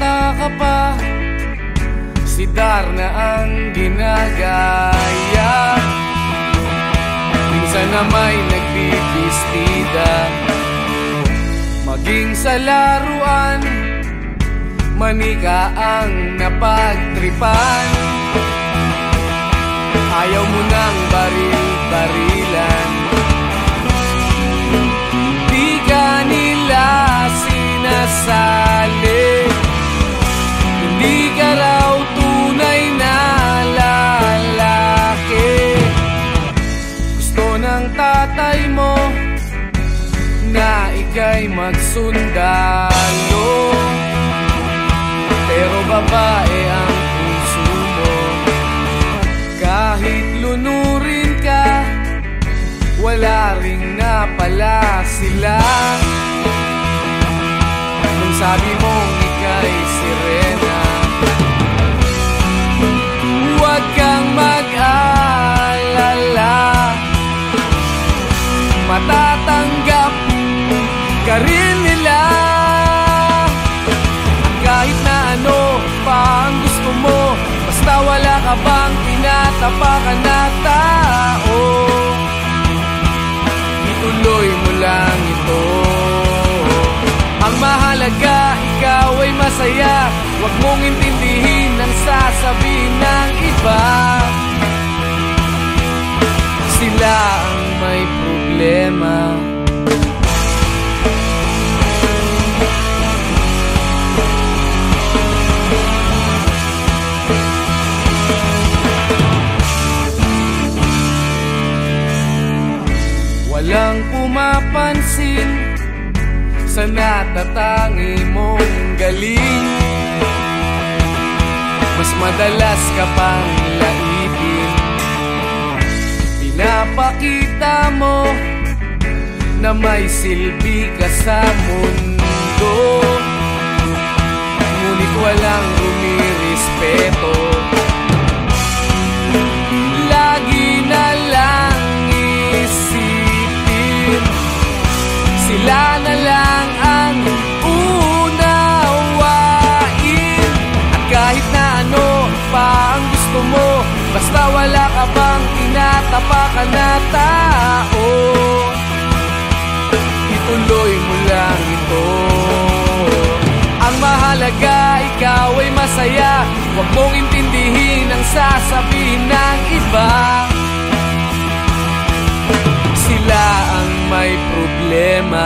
wala ka pa, si Darna ang ginagaya. Minsan na may nagbibistida, maging sa laruan, manika ang napagtripan. Ayaw mo nang baril-barilan, di ka nila sinasali. Hindi ka raw tunay na lalaki. Gusto ng tatay mo na ika'y magsundalo, pero babae ang puso mo. Kahit lunurin ka, wala ring napala sila. Nung sabi mong ika'y sirena, huwag kang mag-alala, matatanggap ka rin nila. Kahit na ano pa ang gusto mo, basta wala ka bang tinatapakan na tao, ituloy mo lang ito. Ang mahalaga, ikaw ay masaya. Huwag mong intindihin ang sasabihin ng iba. Sila ang may problema. Walang pumapansin sa natatangi mong galing. Mas madalas ka pang laipin, pinapakita mo na may silbi ka sa mundo. Ngunit walang rumirespeto, lagi na lang isipin sila na lang ang unawain. At kahit na ano pa ang gusto mo, basta wala ka bang tinatapakan na tao, ituloy mo lang ito. Ang mahalaga, ikaw ay masaya. Huwag mong intindihin ang sasabihin ng iba. Sila ang may problema.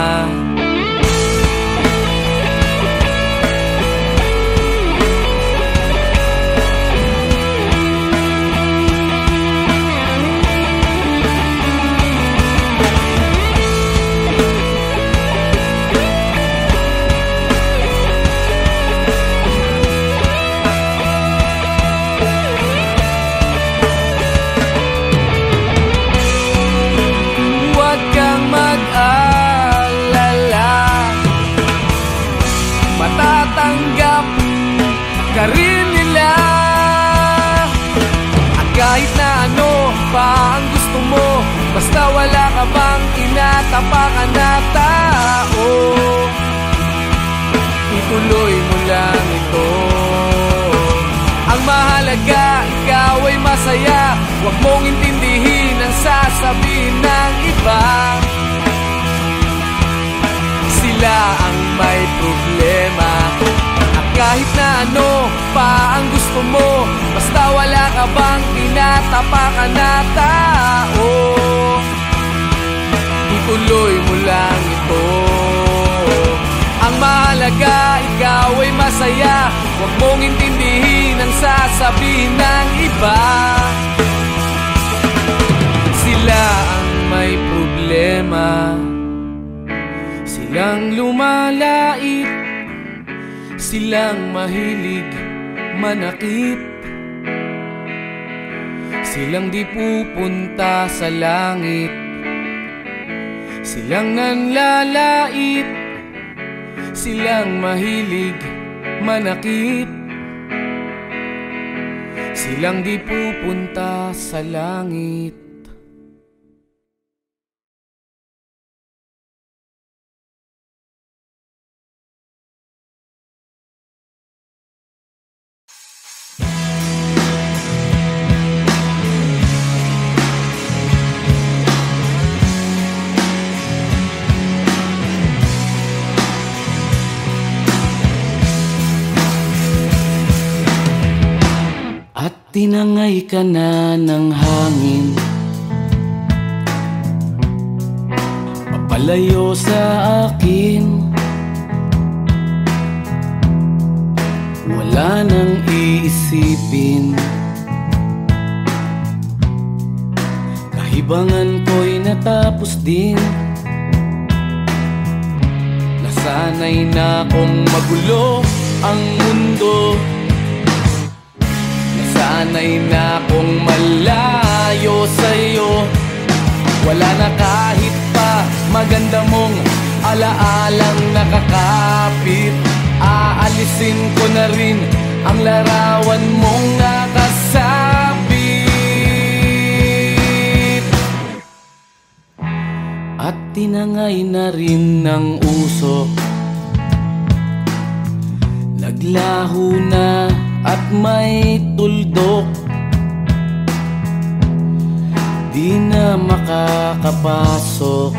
Matatanggap ka rin nila. At kahit na ano pa ang gusto mo, basta wala ka bang tinatapakan na tao, ituloy mo lang ito. Ang mahalaga, ikaw ay masaya. Huwag mong intindihin ang sasabihin ng iba. Sila ang may problema. At kahit na ano pa ang gusto mo, basta wala ka bang tinatapakan na tao, ituloy mo lang ito. Ang mahalaga, ikaw ay masaya. Huwag mong intindihin ang sasabihin ng iba. Sila ang may problema. Silang lumalait, silang mahilig manakit, silang di pupunta sa langit, silang nanlalait, silang mahilig manakit, silang di pupunta sa langit. tinangay ka na ng hangin, papalayo sa akin. Wala nang iisipin, kahibangan ko'y natapos din. Nasanay na kong magulo ang mundo, nasanay na kong malayo sa'yo. Wala na kahit pa maganda mong alaalang nakakapit. Aalisin ko na rin ang larawan mong nakasabit. At tinangay na rin ng usok, naglaho na at may tuldok. Di na makakapasok,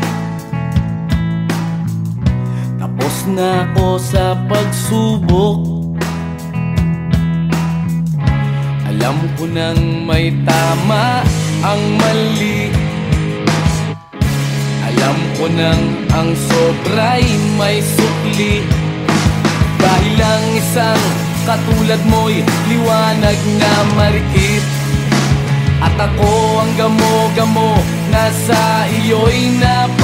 tapos na ako sa pagsubok. Alam ko nang may tama ang mali, alam ko nang ang sobra'y may sukli. Dahil lang isang katulad mo'y liwanag na marikit, at ako ang gamo-gamo na sa iyo'y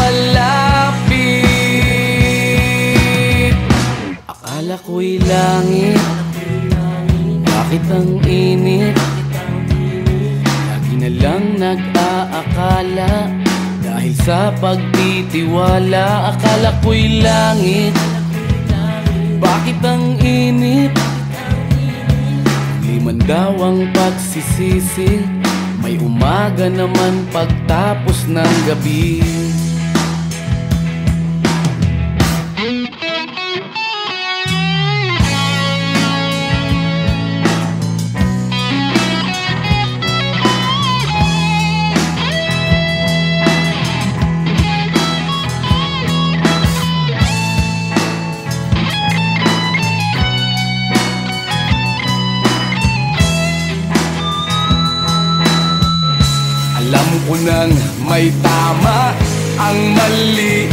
napalapit. Akala ko'y langit, bakit ang init? Lagi na lang nag-aakala, dahil sa pagtitiwala. Akala ko'y langit, bakit ang init? Liman daw ang pagsisisi, may umaga naman pagtapos ng gabi. Alam ko nang may tama ang mali,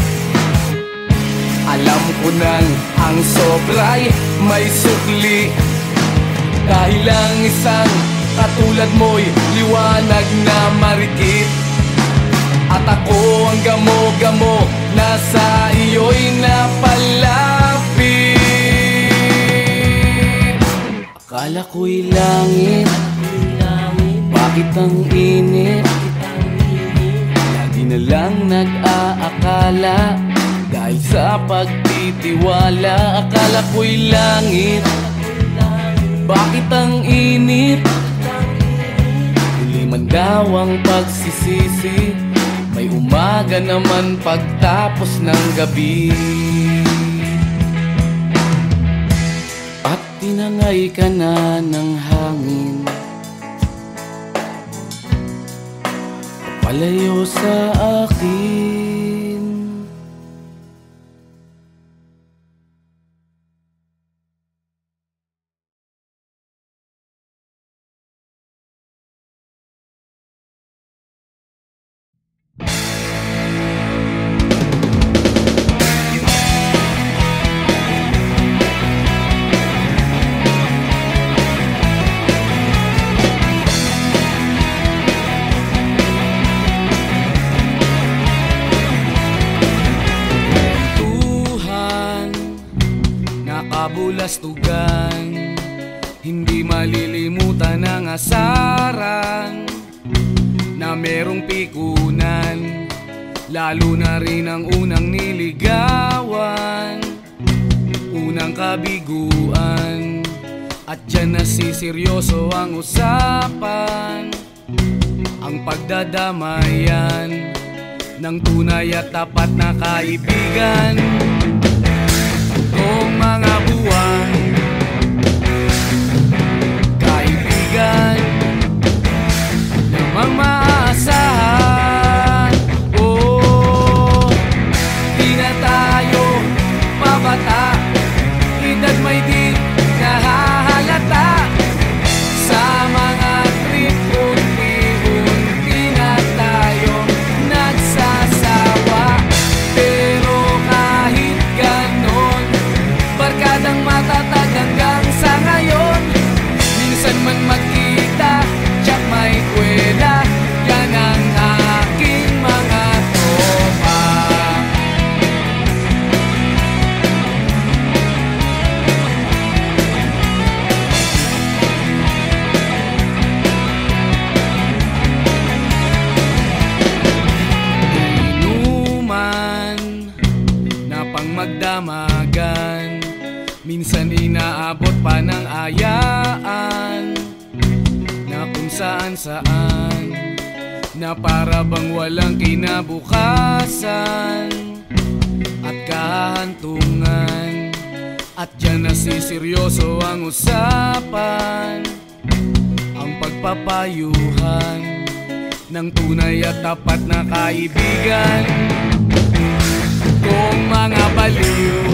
alam ko nang ang sobra'y may sukli. Dahil lang isang katulad mo'y liwanag na marikit, at ako ang gamo-gamo na sa iyo'y napalapit. Akala ko'y langit, bakit ang init? Lagi na lang nag-aakala, dahil sa pagtitiwala. Akala ko'y langit, bakit ang init? Huli man daw ang pagsisisi, may umaga naman pagtapos ng gabi. At tinangay ka na ng hangin, palayo sa akin. Kabulastugan, hindi malilimutan ang asaran na merong pikunan, lalo na rin ang unang niligawan, unang kabiguan. At dyan nasiseryoso ang usapan, ang pagdadamayan ng tunay at tapat na kaibigan. Noong mga buwan, kaibigan, namang maaasahan. Oh, di na tayo pabata, edad may di nahahalata sa mga nasaan na para bang walang kinabukasan at kahantungan. At dyan nasiseryoso ang usapan, ang pagpapayuhan ng tunay at tapat na kaibigan. Kung mga baliw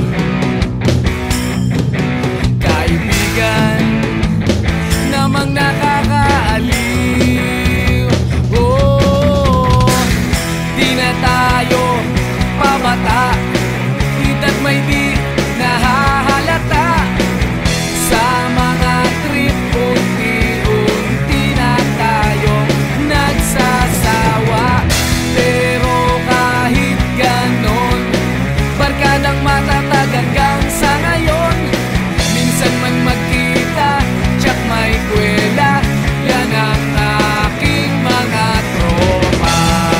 kaibigan namang nakakaaliw, oh, di na tayo pabata, hita't may di nahahalata. Sa mga trip unti-unti na tayong nagsasawa. Pero kahit ganon, barkadang matatag hanggang sa ngayon. Minsan man magkita, tsak may kwela, yan ang aking mga tropa.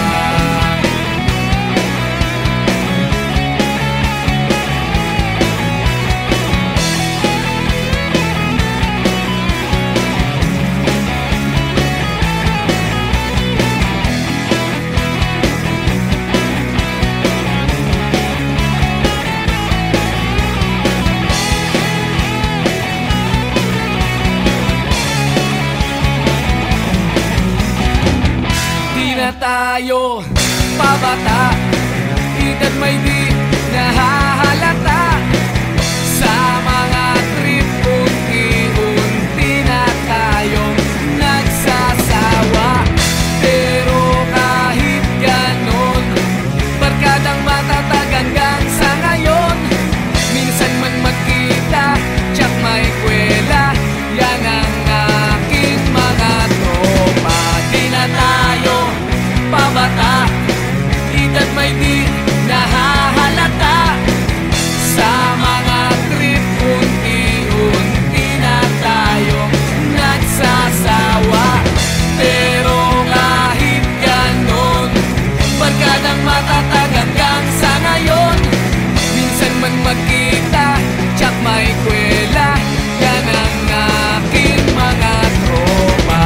Tayo pabata, hita't may di nahahalata. Sa mga trip unti-unti na tayong nagsasawa. Pero kahit ganon, barkadang matatag hanggang sa ngayon. Minsan man magkita, tsak may kwela, yan ang aking mga tropa. Di na tayo pabata, hita't may di nahahalata. Sa mga trip unti-unti na tayong nagsasawa. Pero kahit ganon, barkadang matatag hanggang sa ngayon. Minsan man magkita, tsak may kwela, yan ang aking mga tropa.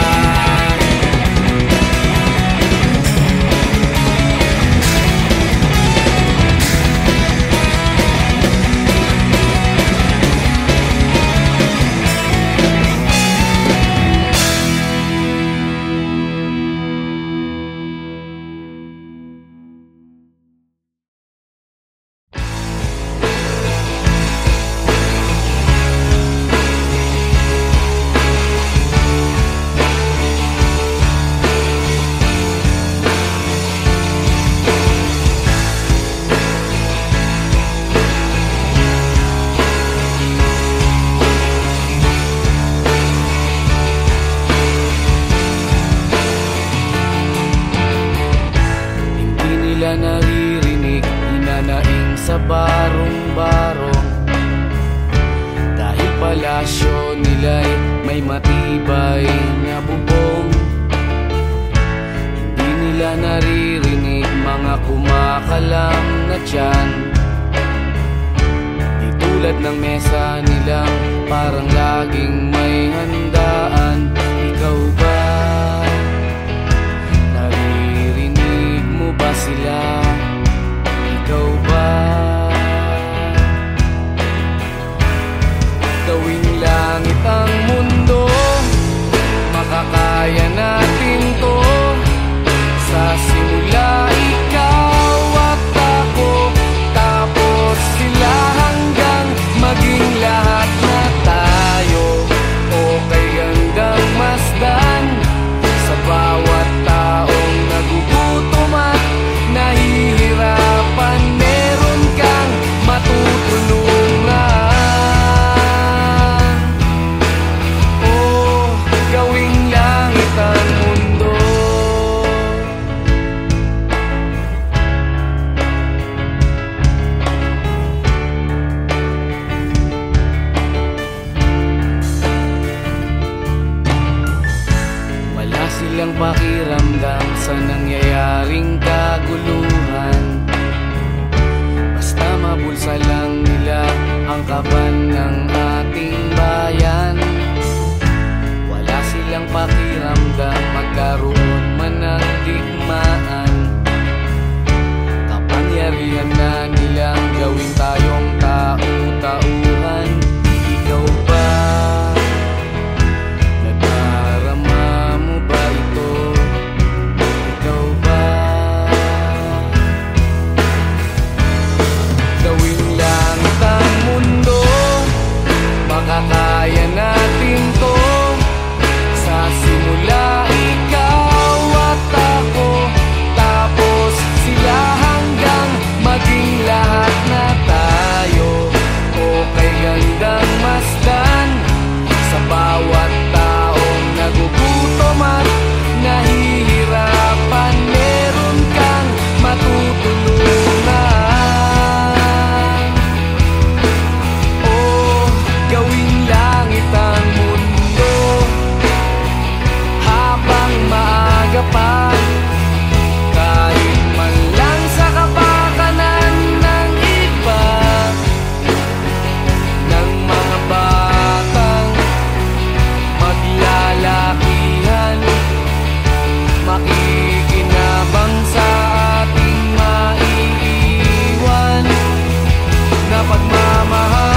Naririnig, hinanaing sa barong-barong. Dahil palasyo nila'y may matibay na bubong. Hindi nila naririnig mga kumakalam na tiyan. Di tulad ng mesa nilang parang laging may handaan. Ikaw ba? Ba sila? Ikaw ba? Gawing langit ang mundo, makakaya natin to. Sa simula ikaw at ako, tapos sila hanggang maging lahat na tayo. Okay hanggang masdan sa bawat taong nagugutom at nahihirapan, meron kang matutulungan. Oh, gawing langit ang mundo. Wala silang pakiramdam sa nangyayaring kaguluhan. Basta mabulsa lang nila ang kaban ng ating bayan. Wala silang pakiramdam makakaya natin to. Sa simula ikaw at ako, tapos sila hanggang maging lahat na tayo. Okay gandang masdan sa bawat taong nagugutom at nahihirapan. Meron kang matutulungan. Oh, gawing langit ang mundo habang maaga pa. Kahit man lang sa kapakanan ng iba, ng mga batang maglalakihan, makikinabang sa ating maiiwan na pagmamahalan.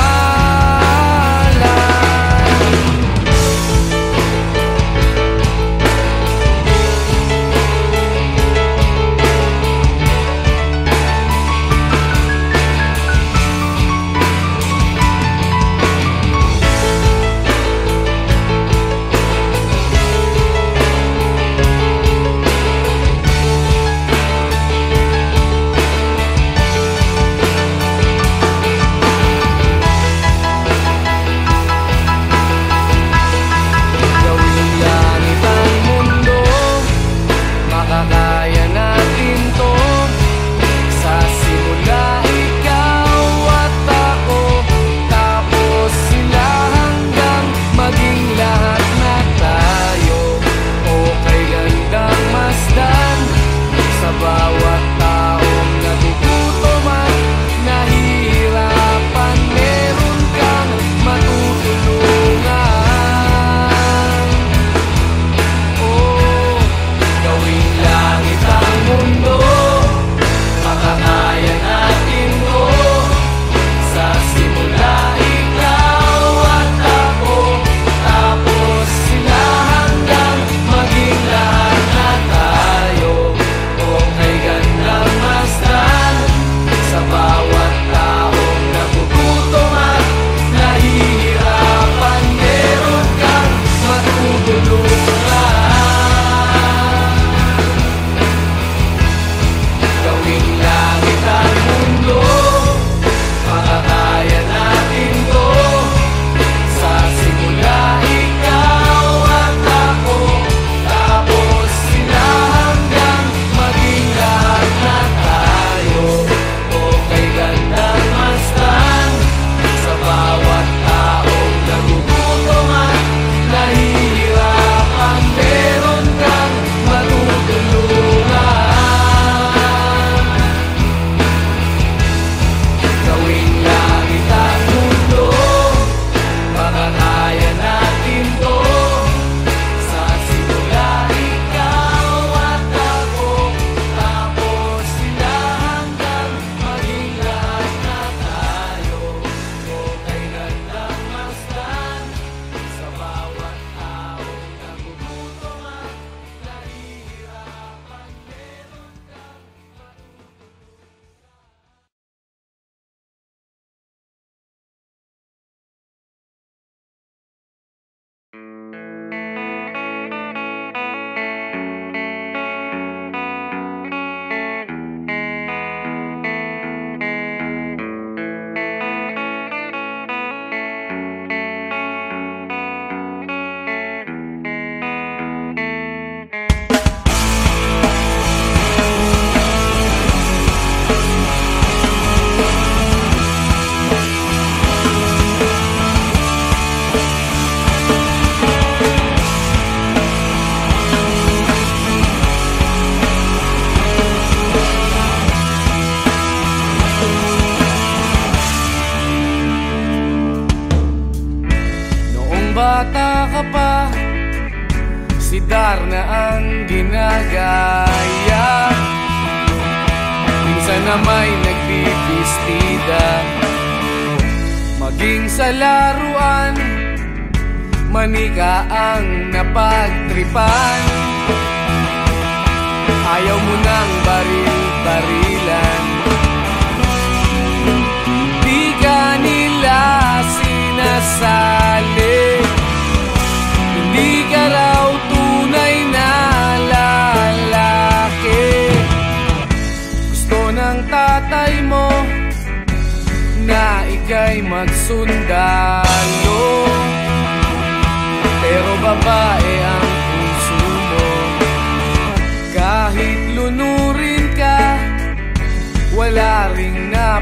bata ka pa, si Darna ang ginagaya. Minsan na may nagbibistida, maging sa laruan, manika ang napagtripan. Ayaw mo nang baril-barilan, di ka nila sinasay.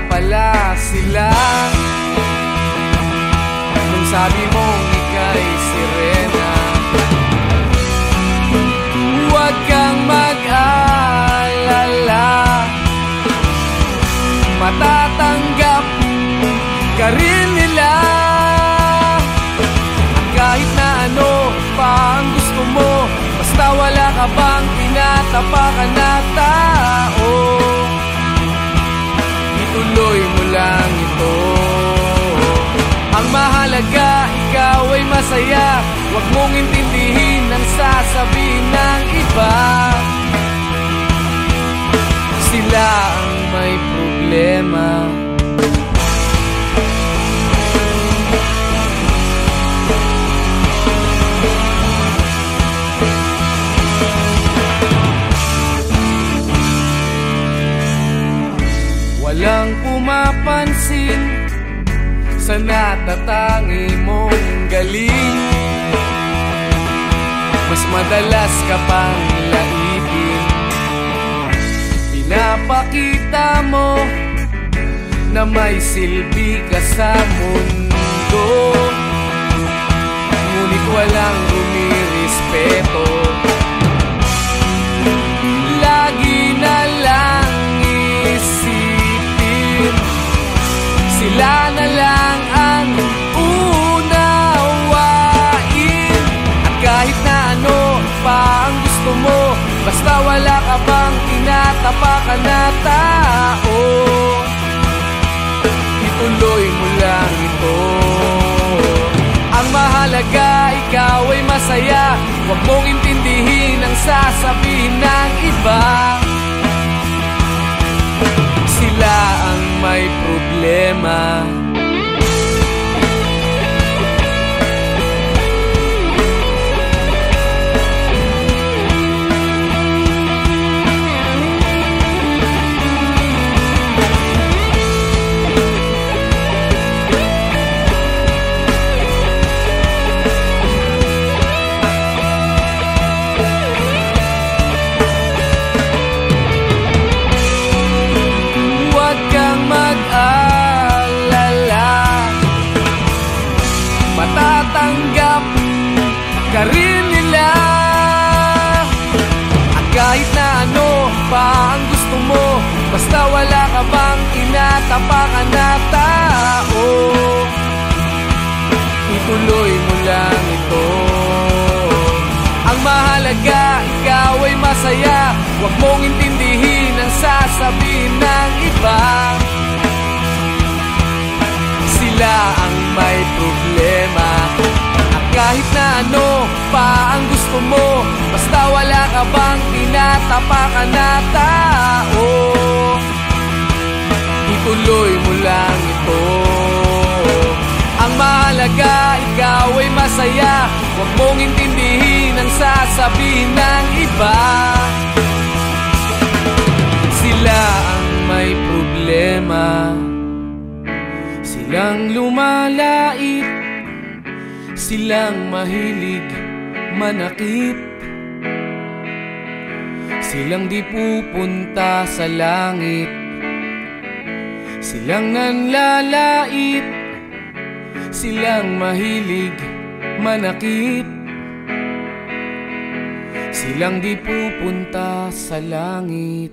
pala sila nung sabi mong ika'y sirena. Huwag kang mag-alala, matatanggap ka rin nila. Kahit na ano pa ang gusto mo, basta wala ka bang tinatapakan na tao, ituloy mo lang ito. Ang mahalaga, ikaw ay masaya. Huwag mong intindihin ang sasabihin ng iba. Sila ang may problema. Walang pumapansin sa natatangi mong galing. Mas madalas ka pang laipin. Pinapakita mo na may silbi ka sa mundo, ngunit walang rumirespeto. Lagi na lang sila na lang ang unawain. At kahit na ano pa ang gusto mo, basta wala ka bang tinatapakan na tao, ituloy mo lang ito. Ang mahalaga, ikaw ay masaya. Huwag mong intindihin ang sasabihin ng iba. Sila ang may problema. Matatanggap ka rin nila. At kahit na ano pa ang gusto mo, basta wala ka bang tinatapakan na tao, ituloy mo lang ito. Ang mahalaga, ikaw ay masaya. Huwag mong intindihin ang sasabihin ng iba. Sila ang may problema. At kahit na ano pa ang gusto mo, basta wala ka bang tinatapakan na tao, ituloy mo lang ito. Ang mahalaga, ikaw ay masaya. Huwag mong intindihin ang sasabihin ng iba. Sila ang may problema. Silang lumalait, silang mahilig manakit, silang di pupunta sa langit, silang nanlalait, silang mahilig manakit, silang di pupunta sa langit.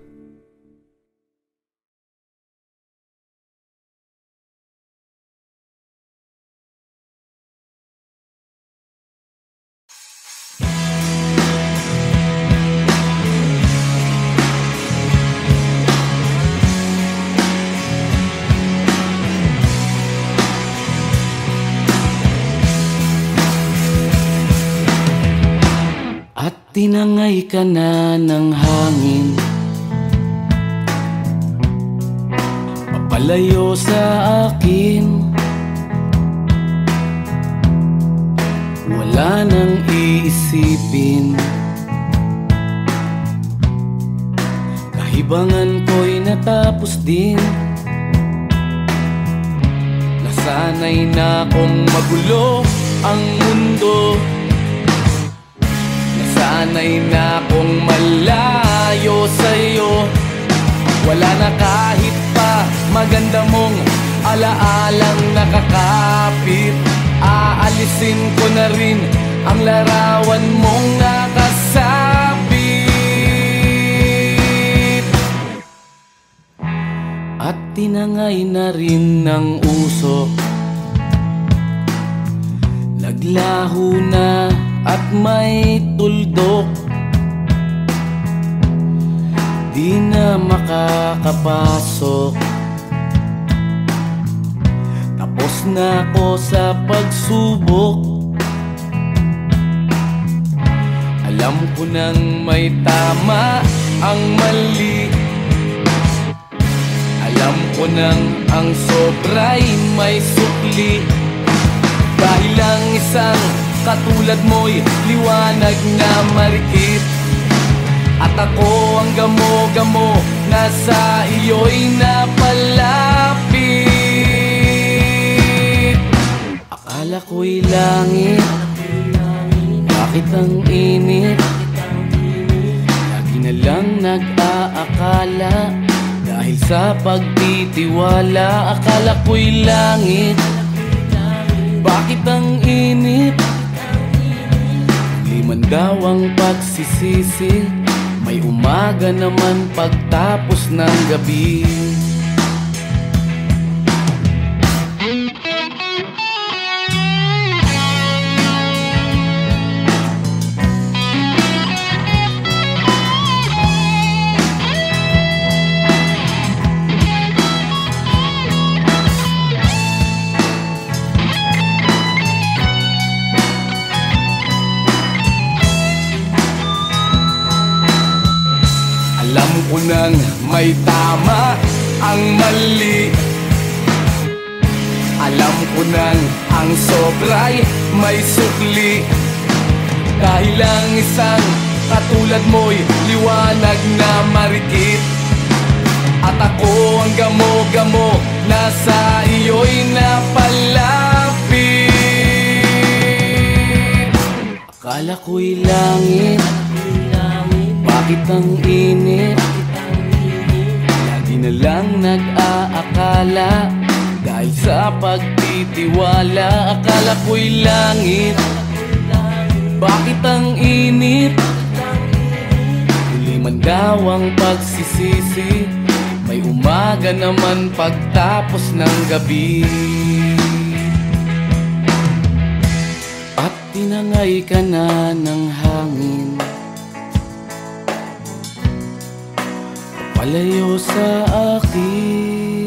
At tinangay ka na ng hangin, papalayo sa akin. Wala nang iisipin, kahibangan ko'y natapos din. Nasanay na kong magulo ang mundo, sanay na kong malayo sa'yo. Wala na kahit pa maganda mong alaalang nakakapit. Aalisin ko na rin ang larawan mong nakasabit. At tinangay na rin ng usok, naglaho na at may tuldok. Di na makakapasok, tapos na ako sa pagsubok. Alam ko nang may tama ang mali, alam ko nang ang sobra'y may sukli. Dahil lang isang katulad mo'y liwanag na marikit, at ako ang gamo-gamo na sa iyo'y napalapit. Akala ko'y langit, bakit ang init? Lagi na lang nag-aakala, dahil sa pagtitiwala. Akala ko'y langit, bakit ang init? Liman daw ang pagsisisi, may umaga naman pagtapos ng gabi. Alam ko nang may tama ang mali, alam ko nang ang sobra'y may sukli. Dahil lang isang katulad mo'y liwanag na marikit, at ako ang gamo-gamo na sa iyo'y napalapit. Akala ko'y langit, bakit ang init? Lagi na lang nag-aakala, dahil sa pagtitiwala. Akala ko'y langit, bakit ang init? Huli man daw ang pagsisisi, may umaga naman pagtapos ng gabi. At tinangay ka na ng hangin, palayo sa akin.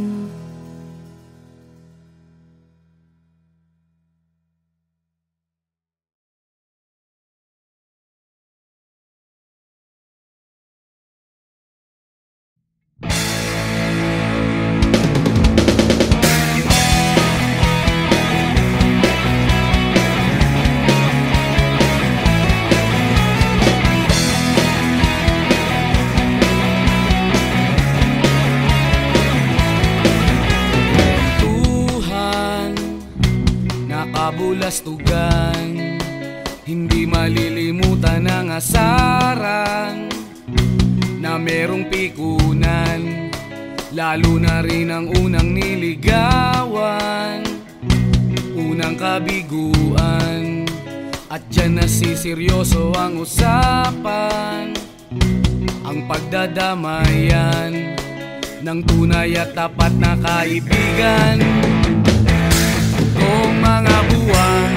Kabulastugan, hindi malilimutan ang asaran na merong pikunan, lalo na rin ang unang niligawan, unang kabiguan. At dyan nasiseryoso ang usapan, ang pagdadamayan ng tunay at tapat na kaibigan. Noong mga buwan,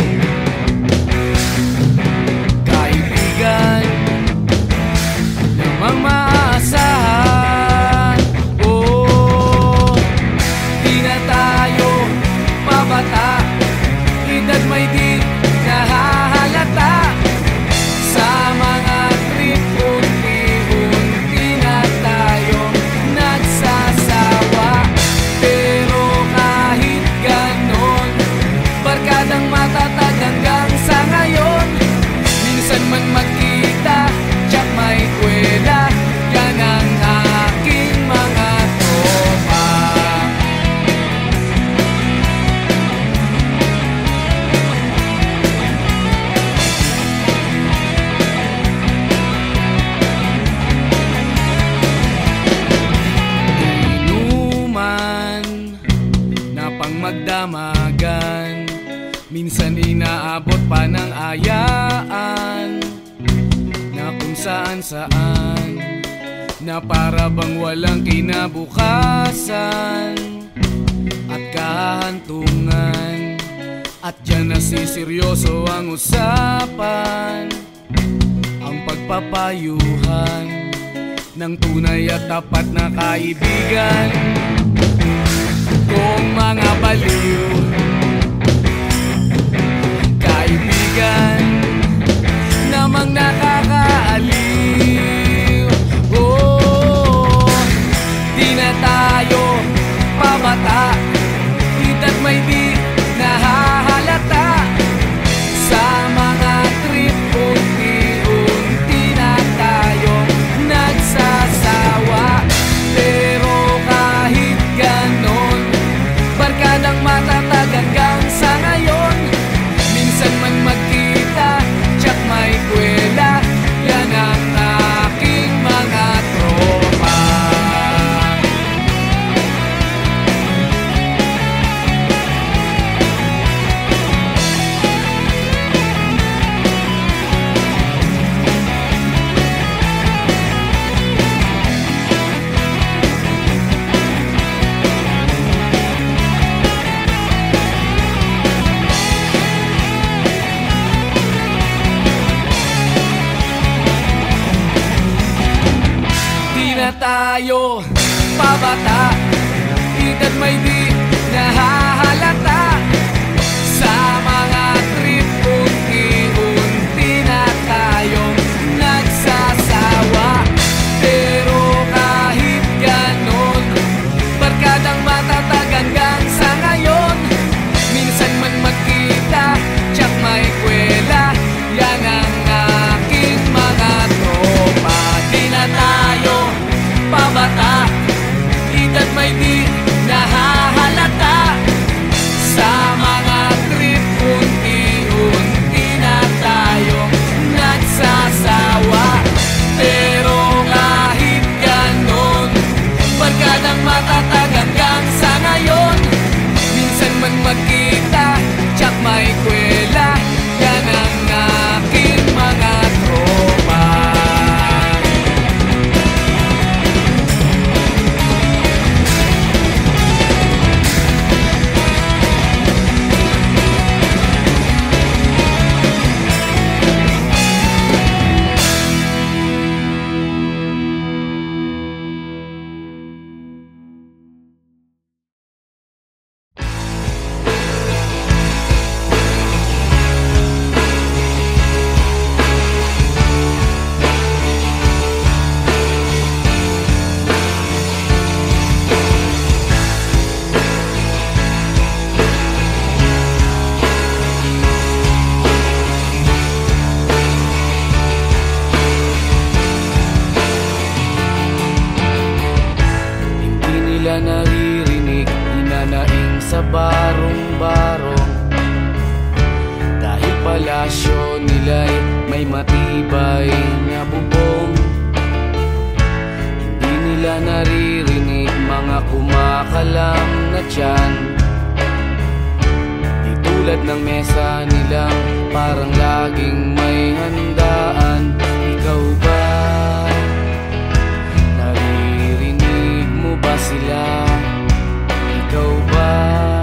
kaibigan namang maaasahan. Oh, di na tayo pabata, edad may di nahahalata. Sa mga trip, unti-unti na tayong nagsasawa. Pero kahit ganon, barkadang matatay inaabot pa ng ayaan na kung saan-saan, na para bang walang kinabukasan at kahantungan. At dyan nasiseryoso ang usapan, ang pagpapayuhan ng tunay at tapat na kaibigan. Kung mga baliw kaibigan namang nakakaaliw, oh, di na tayo pabata, edad may di nahahalata. Sa mga trip unti-unti na tayong nagsasawa, pero kahit ganon, barkadang matatag hanggang sa ngayon. Minsan man magkita, tsak may kwela, yan ang aking mga tropa. Tayo pabata, edad may di nahahalata. Sa mga trip unti-unti na tayong nagsasawa, pero kahit ganon, barkadang matatag hanggang sa ngayon. Minsan man magkita, tsak may kwela, yan ang aking mga tropa. Di na tayo pabata, edad may di nahahalata. Sa mga trip unti-unti na tayong nagsasawa, pero kahit ganon, barkadang matatag hanggang sa ngayon. Minsan man magkita, tsak may kwela, yan ang aking mga tropa. Naririnig, hinanaing sa barong-barong, dahil palasyo nila'y may matibay na bubong. Hindi nila naririnig mga kumakalam na tiyan, di tulad ng mesa nilang parang laging may handaan. Ikaw ba? Ba sila? Ikaw ba?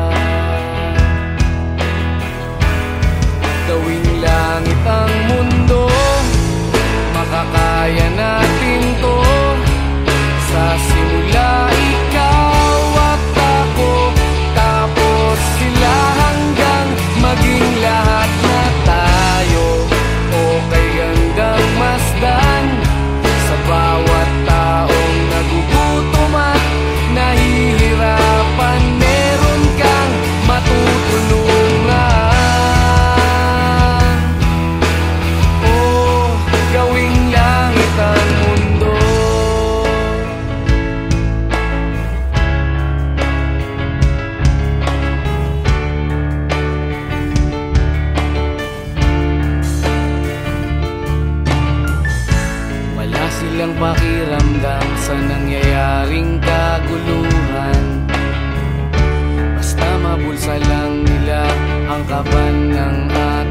Gawing langit ang mundo, makakaya natin to. Sa simula ikaw at ako, tapos sila, hanggang maging lahat na tayo. Okay hanggang masdan sa bawat taong nagugutom at nahihirapan, meron kang matutulungan. Oh, gawing langit ang mundo. Wala silang pakiramdam sa nangyayaring kaguluhan, basta mabulsa lang nila ang kaban ng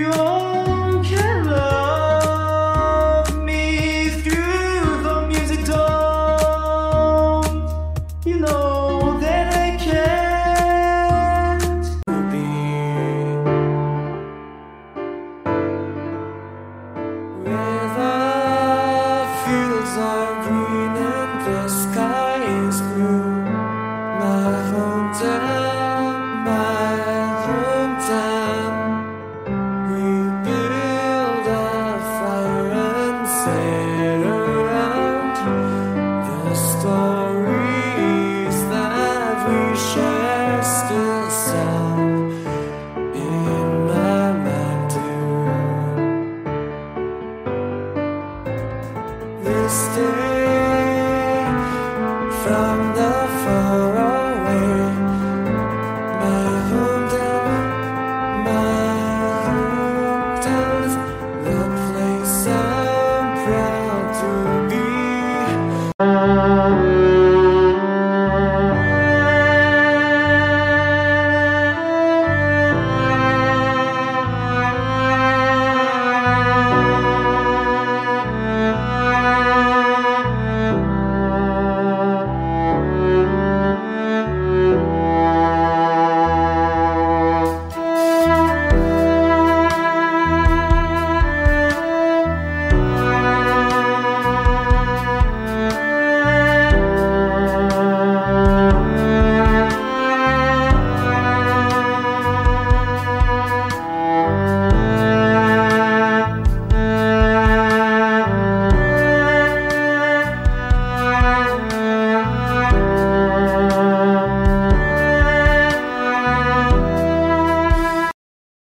sa'yo.